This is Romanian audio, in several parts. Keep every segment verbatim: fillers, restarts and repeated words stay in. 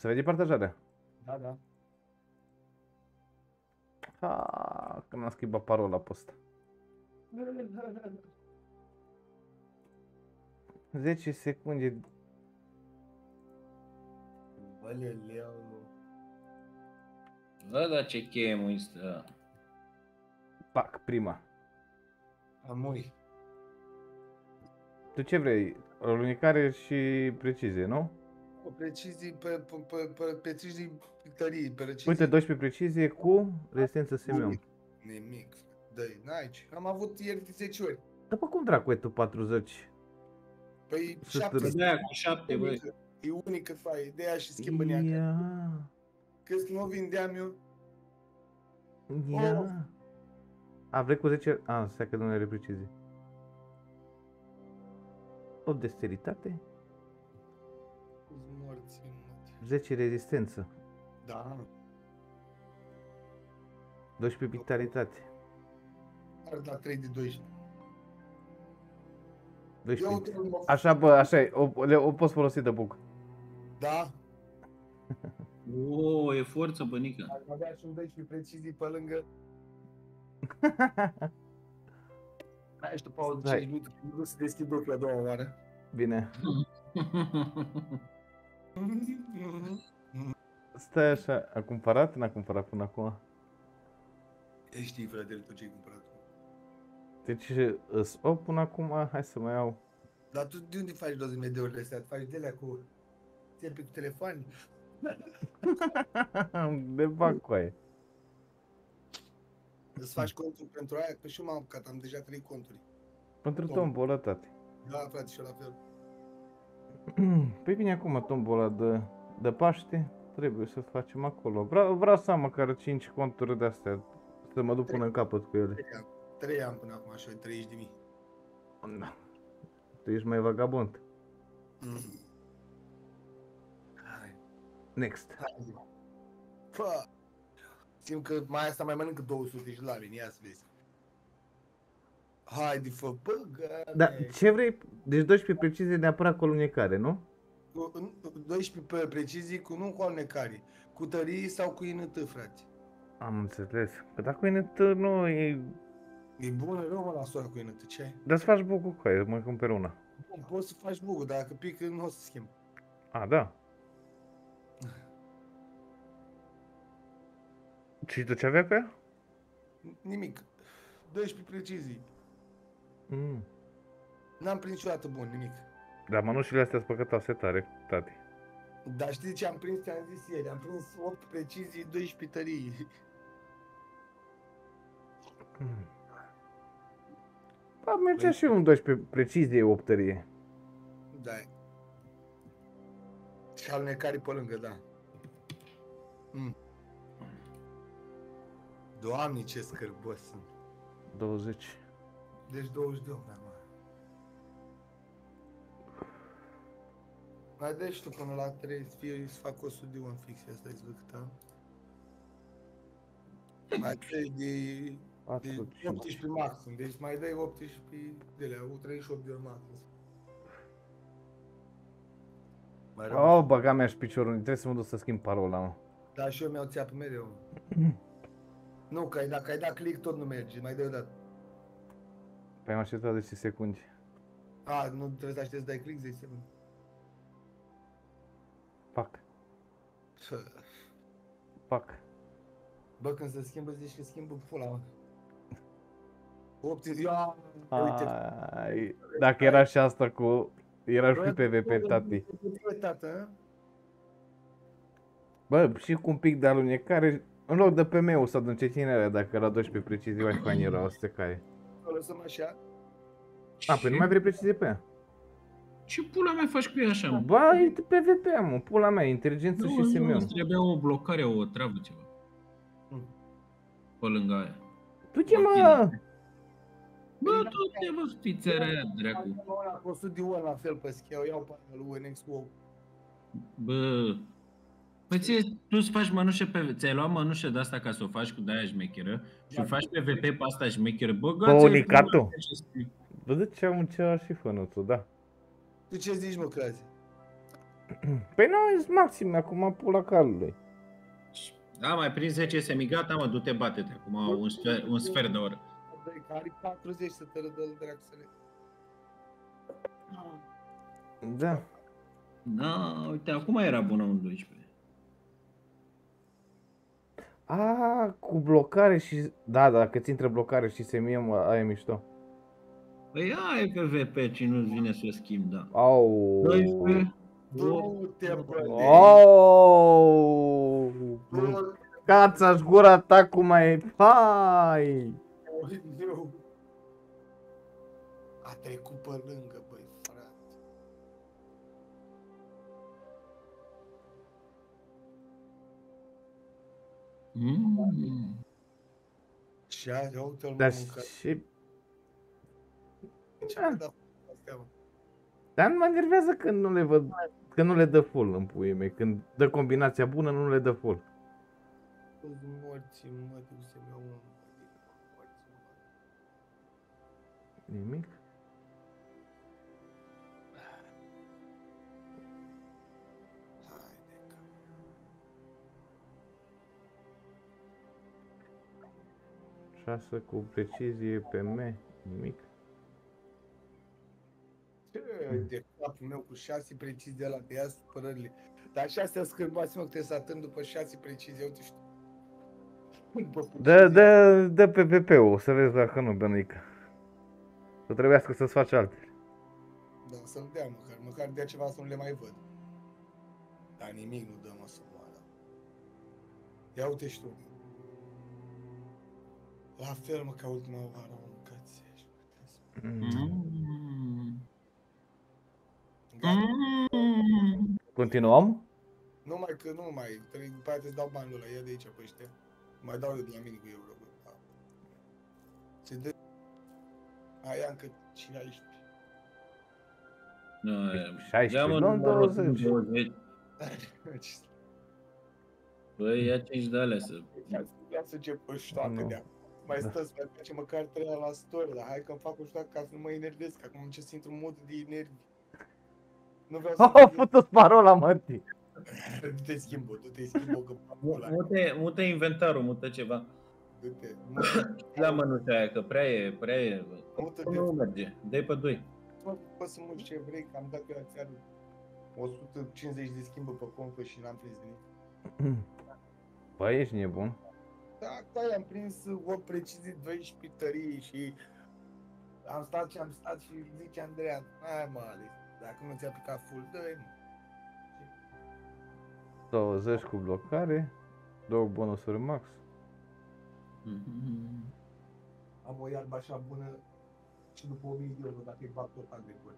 Se vede partajarea? Da, da. Ha, că n-am schimbat parola pe ăsta. zece secunde. Băleleu. Bă, dar ce cheie mă stă. Pac, prima. Amui. Tu ce vrei? Lunicare și precizie, nu? O precizie pe, pe, pe, pe precizie tării, pe precizie. Uite, doisprezece precizie cu rezistență S M M. Nimic. Dă-i, n-ai ce. Am avut ieri de zece ori. Dar pe cum dracu e tu patruzeci? Păi Să șapte. te- De aia cu șapte, băi. E unică faie, ideea și schimbă neacă. Ia, Crezi că nu vindeam eu? ia. A, vrei cu zece? A, stai că nu are precizie. opt de sterilitate, Cu morți, morți. zece rezistență, Da. doisprezece vitalitate, Ar da trei de doisprezece. doisprezece. Eu mă- Așa, bă, așa e, o, le, o poți folosi de buc. Da. O, e forță, bănică. Aș avea și un doisprezece precizii pe lângă. Mai ești o pauză de Stai. cinci minute, când nu se deschid ochii a doua oară. Bine. Stai așa, a cumpărat? N-a cumpărat până acum. Ei știi, frate, tot ce ai cumpărat. Deci îs opt până acum, hai să mai iau. Dar tu de unde faci douăzeci de ori de astea? Faci de alea cu... Țepi cu telefon? De bag cu aia. Îți faci conturi pentru aia? Că și eu m-am apucat, am deja trei conturi. Pentru Tom. tombola, tate. Da, frate, și eu la fel. Păi bine, acum tombola de, de Paște, trebuie să facem acolo. Vreau, vreau să am măcar cinci conturi de astea, să mă duc până în capăt cu ele. Trei am, trei am până acum, așa, treizeci de mii. Da. Tu ești mai vagabond. Mm. Hai, Next. hai zi. Fă! Simt că mai asta mai mănâncă două sute și la mine, ia să vezi. Haide, fă, bă, Da, gane. ce vrei? Deci doisprezece precizie neapărat cu alunecare, nu? Cu- în- doisprezece pe precizii, cu nu cu alunecare. Cu tării sau cu I N T, frate. Am înțeles. Că dacă e net, nu e... E bună, rău, mă, la soară cu I N T, ce ai? Dar să faci bucul cu aia, mă cumperi una. Bun, poți să faci bugul, dar dacă pică, nu o să schimb. A, da. Și tu ce avea pe ea? Nimic. doisprezece precizii. Mm. N-am prins niciodată bun, nimic. Dar mănușile astea sunt păcătau setare, tati. Dar știi ce am prins? Ți-am zis ieri, am prins opt precizii, doisprezece tării. Mm. Ba, mergea și un doisprezece precizie, opt tărie. Da. Și alunecare pe lângă, da. Mm. Doamne, ce scârbos sunt. douăzeci. Deci douăzeci de opt, da, mă. Mai dă și tu până la trei, să fie, să fac o sută de uni fix, asta îți văd cât am. Mai dă de, de patru, cinci. optsprezece maxim, deci mai dai optsprezece de alea, au treizeci și opt de ori maxim. Mai rău. Oh, băga mea și piciorul, trebuie să mă duc să schimb parola, mă. Da, și eu mi-au țeapă mereu. Nu, că ai, dacă ai dat click tot nu merge, mai dai o dată. Păi am așteptat zece secunde. A, nu trebuie să aștepți să dai click zece secunde. Pac, pac. Bă, când se schimbă, zici că schimbă pula, mă. opt, ia, uite. Ai, dacă era și asta cu... Era și Bă, P V P, tati. Bă, tată, Bă, și cu un pic de alunecare, în loc de P M-ul sau de încetinere, dacă era doisprezece precizie, mai fain era, o să te caie. o lăsăm așa. A, păi nu mai vrei precizie pe ea? Ce pula mai faci cu ea așa, mă? Ba, e P V P, mă, pula mea, inteligență și Nu, S M nu, M. îți trebuia o blocare, o treabă, ceva. Mm. Pe lângă aia. Tu ce, mă? Bă, tu te vă spițarea aia, dracu. Am una cu o sută de uni la fel pe scheu, iau pe aia lui U N X cu Bă... Păi ție, tu îți faci mănușe pe... Ți-ai luat mănușe de asta ca să o faci cu de-aia șmecheră și Da. faci P V P pe asta șmecheră. Bă, Pe gați-l unicatul? pula mea ce scrii. Bă, de ce am încercat și fănuțul, da. Tu ce zici, mă, Crazi? Păi nu, ești maxim acum pula calului. Da, mai prins zece semi, gata, mă, du-te, bate-te. Acum un sfert, un sfert de oră. Doi, că are patruzeci să te râdă de dracu să le... Da. Da, uite, acum era bună un doisprezece. A, cu blocare și... Da, dacă ți intră blocare și semie, mă, aia e mișto. Păi ai pe V P, și nu-ți vine să schimb, da. Au. doisprezece. Du-te, bă, de Au. Du-te, Cața-și gura ta cum ai... Hai! eu. A trecut pe lângă, băi, frate. Mm. Și aia, uite-l Dar mă mâncat. și... Ce am dat astea, mă? Dar nu mă enervează când nu le văd... Când nu le dă full în puii mei. Când dă combinația bună, nu le dă full. Toți morți, mă, de să-mi iau un... Nimic. Haide, că... șase cu precizie pe me. Nimic. Ce de capul meu cu șase precis de la de ia supărările. Dar așa astea scârbați, mă, că trebuie să atând după șase precizie, uite știu. După Dă, precizie. dă, dă pe V P-ul, să vezi dacă nu, bănuică. Să trebuiască să-ți faci altele. Da, să-l dea măcar, măcar dea ceva să nu le mai văd. Dar nimic nu dă, mă, să moară. Ia uite și tu. La fel, mă, ca ultima oară, mă, mâncați așa. Mm. Gata. Mm. Continuăm? Numai că nu mai, trebuie, după aia te-ți dau banul ăla, ia de aici pe ăștia. Mai dau eu de la mine cu euro, bă. Da. Se dă... Aia încă șaisprezece. Da, șaisprezece, ia, mă, nu, numărul douăzeci. douăzeci. Băi, ia cinci de alea să... Ia să încep o ștoacă Nu. de-a. Mai Da. stă să mai face măcar treia la story, dar hai că-mi fac o ștoacă ca să nu mă enervez, că acum încep să intru în mod de nervi. Nu vreau să... Au făcut parola, mătii. Du-te schimbă, du-te schimbă, că parola. Mută, mută inventarul, mută ceva. Du-te, La mănuța aia, că prea e, prea e. mută-te. Nu merge, dă-i pe doi. Bă, poți să mă ce vrei, că am dat pe la țară o sută cincizeci de schimbă pe contă și n-am prins nimic. Băi, ești nebun. Da, da, am prins opt precizii, doisprezece tării și am stat și am stat și zice Andreea, hai mă, Alex, dacă nu ți-a picat full, dă-i mă. douăzeci cu blocare. Două bonusuri max. Am o iarbă așa bună și după o mie de euro, dacă îi fac tot an de gol.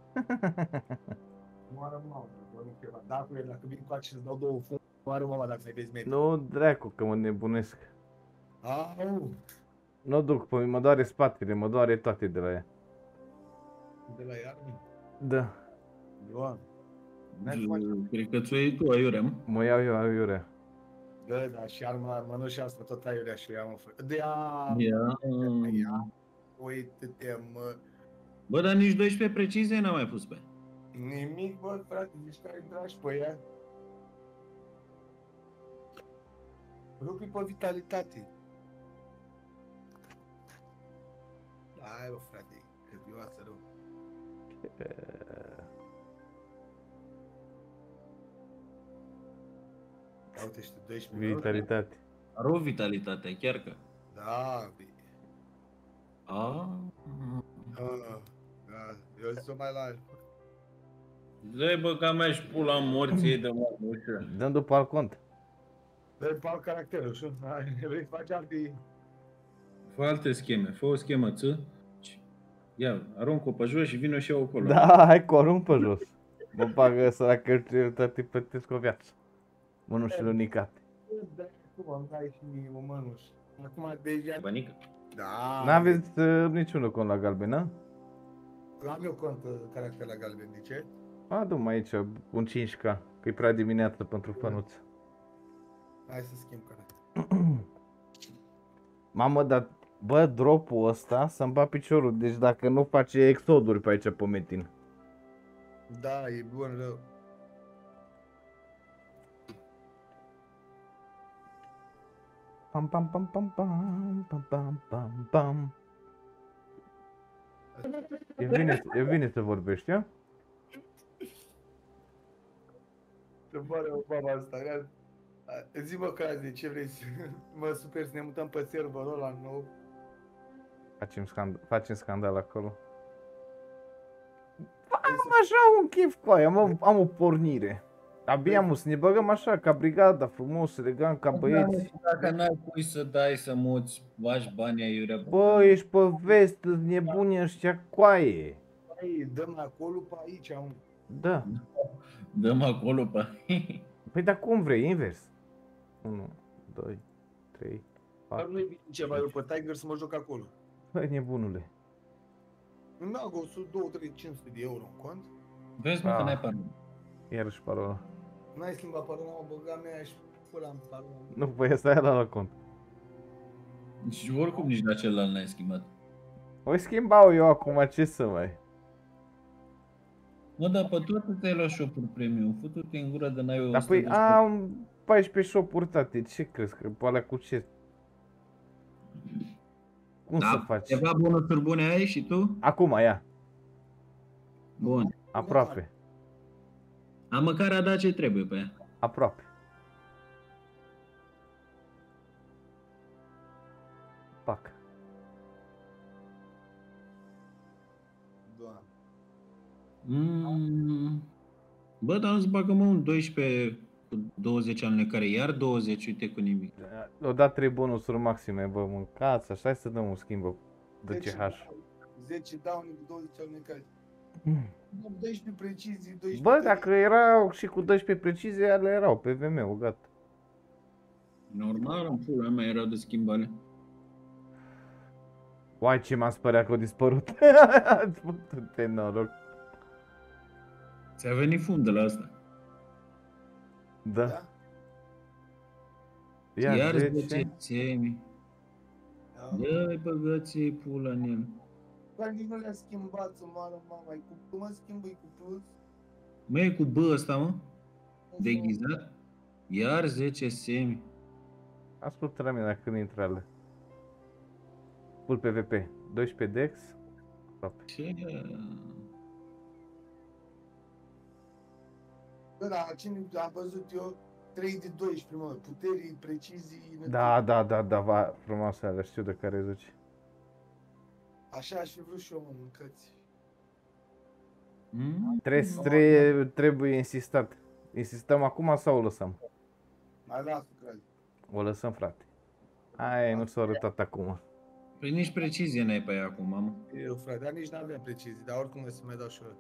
Moară mama, bănuiesc ceva. Da, cu el, dacă vin cu și îți dau două fund, moară mama dacă mai vezi meri. Nu, dracu, că mă nebunesc. Au, Nu duc, pe mine mă doare spatele, mă doare toate de la ea. de la iarbă. Da, Ioan. Cred că ți-o iei tu, aiurea, mă. mă iau eu aiurea. Da, da, și arma, arma, nu și asta, tot aiurea și eu am fă. De a... Ia. Ia. Uite-te, mă. Bă, dar nici doisprezece precizie n-am mai pus pe. Nimic, bă, frate, zici că ai dragi pe ea. Rupi pe vitalitate. Hai, bă, frate, că vioasă rău. Ia uite, știu, doisprezece. Vitalitate. Rău vitalitatea, chiar că. Da, bine. A. Ah, da, eu zic-o mai la... Dă-i bă, ca mea și pula morții de mă, ușă. Dăm după alt cont. Dă-i pe alt caracter, știu? Hai, vrei să faci alte... Fă alte scheme, fă o schemă ță. Ia, arunc-o pe jos și vin-o și eu acolo. Da, hai cu arunc pe jos. Mă bagă săracă toate plătesc o viață. Mânușile unicate. Da, cum am dai și o mănuș. Acum deja... Bănică. Da. N-aveți uh, niciunul cont la galben, na? Am eu cont uh, caracter la galben, de ce? Adu-mă aici un cinci K, că e prea dimineață pentru fănuță. Hai să schimb caracter. Mamă, dar bă, dropul ăsta să-mi bat piciorul, deci dacă nu face exoduri pe aici pe metin. Da, e bun rău. Pam, pam, pam, pam, pam, pam, pam, pam, pam. E bine, e bine să vorbești, a? Să moară o baba asta, ia. Zi-mă Cazi, ce vrei să... Mă super să ne mutăm pe serverul ăla nou. Facem, scand facem scandal acolo. Vrei Am să- așa un chef cu aia, am, am o pornire. Abia am să ne băgăm așa, ca brigada, frumos, elegant, ca băieți. Dacă n-ai cui să dai să muți, bași banii aiurea. Bă, ești pe vest, nebuni ăștia coaie. Hai, dăm acolo pe aici, mă. Da. Dăm acolo pe... Păi dar cum vrei, invers. unu, doi, trei, Dar patru. nu-i bine ceva, eu pe Tiger să mă joc acolo. Băi, nebunule. Îmi ag o sută, două, trei, cinci sute de euro în cont. Vezi, mă, că Ah. n-ai parol. Iarăși parola. N-ai schimbat parola, mă băga mea și pula în parola. Nu, păi ăsta e la la cont. Și oricum nici la celălalt n-ai schimbat. O schimbau eu acum, ce să mai... Mă, dar pe toate ți-ai luat shop-uri premium. Futu-te în gură de n-ai o Dar sută păi de am paisprezece shop-uri, tate, ce crezi? Că pe alea cu ce? Cum Da, să faci? ceva bonusuri bune ai și tu? Acum, ia, Bun. aproape, A, măcar a dat ce trebuie pe ea. aproape. Pac. Doamne. Mm. Bă, dar nu-ți bagă mă un doisprezece cu douăzeci alunecare, iar douăzeci, uite cu nimic. O dat trei bonusuri maxime, bă, mâncați, așa, hai să dăm un schimb bă, de C H. zece daune cu douăzeci alunecări. doisprezece precizii, doisprezece... Bă, dacă erau și cu doisprezece precizie, ale erau pe V M-ul, gata. Normal, în pula mea erau de schimbare. Uai, ce m-a spărat că au dispărut. Te noroc. Ți-a venit fund de la asta. Da. Da? Ia Iar zece. zece semi. Da. Dă-i băgați-i pula în el. Dar nici nu le-a schimbat să moară mama, e cu... Tu mă schimbi cu plus? Mă, e cu B ăsta, mă? Deghizat? Iar zece semi. Ascultă la mine dacă nu intră ale. Full P V P. doisprezece Dex. Aproape. Ce? Bă, da, cine am văzut eu? trei de doisprezece, mă, puterii, precizii... Da, da, da, da, va, frumoase alea, știu de care zici. Așa aș fi vrut și eu, mă, mâncați. Mm? Trebuie, trebuie, trebuie insistat. Insistăm acum sau o lăsăm? Mai las, crezi. O lăsăm, frate. Aia nu s-a arătat acum. Păi nici precizie n-ai pe ea acum, mă. Eu, frate, dar nici n-aveam precizii, dar oricum o să mai dau și eu.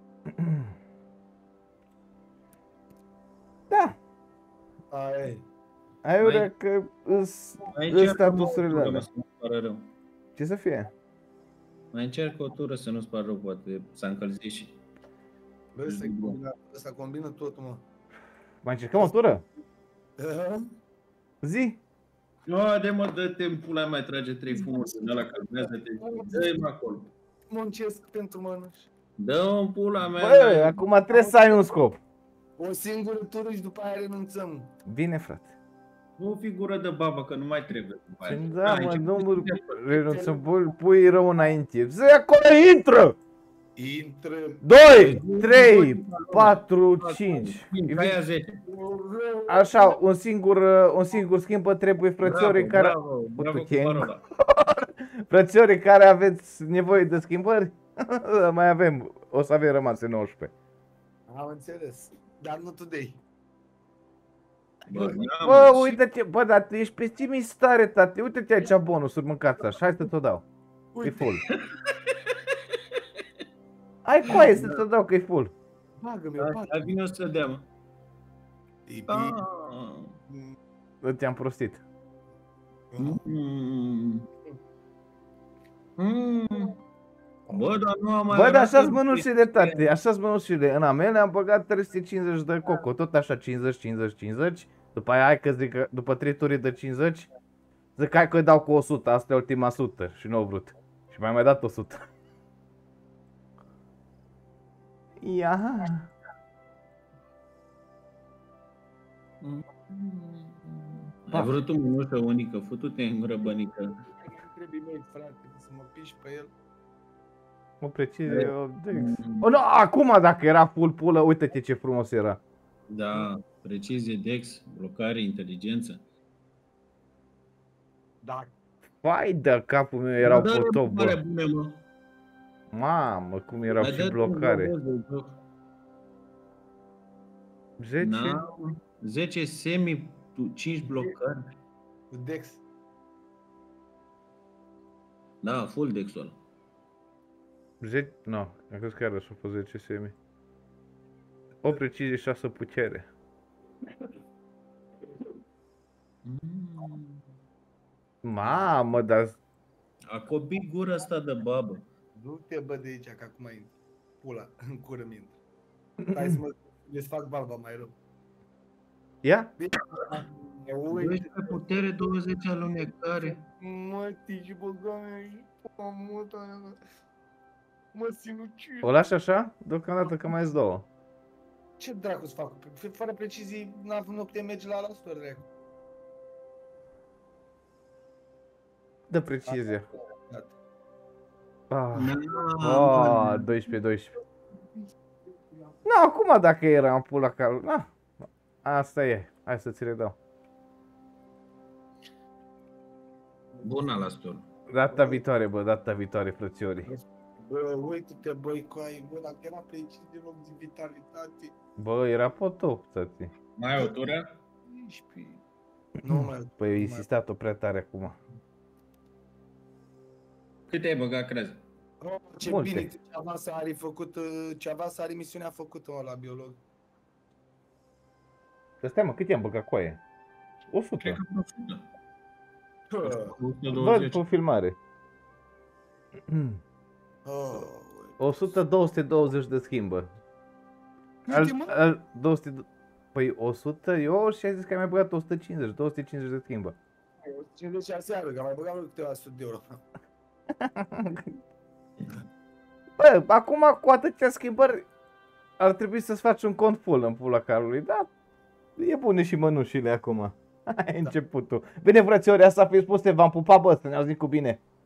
Da, Aia e. ai Mai- urea că îs, Mai îs încerc o statusurile tură, alea. să nu pară rău. Ce să fie? Mai încerc o tură să nu-ți pară rău, poate s-a încălzit și... Bă, ăsta combină, ăsta combină totul, mă. Mai încercăm o tură? Da? Zi! Haide mă, dă-te în pula mea, trage trei fumuri din ăla, calmează-te, dă-i mă acolo. Muncesc pentru mănuși. Dă-o în pula mea. Bă, dai- acum trebuie să ai un scop. O singură tură și după aia renunțăm. Bine, frate. Nu fi gură de babă, că nu mai trebuie. după aia. Da, Ai, mă, ce- nu renunțăm, pui- pui rău înainte. Zi acolo, intră! Intră. doi, trei, patru, cinci. Cinci, aia zece. Așa, un singur, un singur schimb bă, trebuie frățiorii Bravo, care... Bravo, bravo cu te-ai parola. Frățiorii care aveți nevoie de schimbări? Mai avem, o să avem rămase nouăsprezece. Am înțeles. Dar nu today. Bă, n-am Bă, și- uite-te, bă, dar tu ești pestimist stare, tate. Uite-te aici bonusuri, mâncați așa. Hai să te dau. E Uite, full. Ai coaie să te dau că e full. bagă-mi, Da, bagă. da, vine o să dea, mă. E bine. Ah. Te-am prostit. Mm. Mm. Bă, dar nu am mai Bă, dar arătat așa-s mănușile, tate, așa-s mănușile. În amele am băgat trei sute cincizeci de coco, tot așa cincizeci, cincizeci, cincizeci. După aia hai că zic că după trei turi de cincizeci, zic hai că dau cu o sută, asta e ultima sută și nu au vrut. Și mai mai dat o sută. Ia. Ai vrut o mânușă unică, futu-te în gură, bănică. Nu trebuie mult, frate, să mă piși pe el. O precizie, o Dex. O, nu, acum dacă era full pulă, uite-te ce frumos era. Da, precizie, Dex, blocare, inteligență. Da. Vai de capul meu, erau Dar pe top, blocare bă. bune, mă. Mamă, cum erau Mai și dă-te blocare. un robot, joc. zece? Na, zece semi, tu- cinci blocări. Cu Dex. Da, full Dex-ul ăla. zece? Nu, am crezut că iarăși a fost zece semi. O precizie, șase putere. Mm. Mamă, dar... A copit gura asta de babă. Nu te bă de aici, că acum intru. Pula, în cură mi intră. Hai să mă desfac barba mai rău. Ia? Mă uit, doisprezece putere, douăzeci alunecare. mă, tici băgame și pămută. Mă sinucid. O lași așa? Deocamdată că mai sunt două. Ce dracu să fac? F- Fără precizii, n-am nu putem merge la la sută, dracu. Dă precizie. Gata. Ah, Na, oh, doisprezece, doisprezece. Nu, acum dacă era în pula cal... Na, asta e. Hai să ți le dau. Bună la stol. Data viitoare, bă, data viitoare, frățiorii. Bă, uite-te, băi, coai, bă, dacă era precizie, loc de vitalitate. Bă, era pe top, tati. Mai ai o tură? paisprezece. Nu mai. Păi, ai insistat-o prea tare acum. Cât ai băgat, crezi? Oh, ce Multe. bine, ce avans are făcut, uh, ce avans are misiunea făcută mă, la biolog. Dar stai mă, cât i-am băgat cu aia? Cred o sută. că vreo o sută. Bă, o sută Văd douăzeci. pe filmare. oh, o sută două sute douăzeci de schimbă. Al, câte, mă? al două sute... Păi o sută eu și ai zis că ai mai băgat o sută cincizeci, două sute cincizeci de schimbă. cincizeci aseară, că am mai băgat vreo câteva sute de euro. Bă, acum cu atâtea schimbări ar trebui să-ți faci un cont full în pula calului, da? E bune și mănușile acum. Ai începutul. Bine, frățiori, asta a fi spus, v-am pupat, bă, să ne auzim cu bine.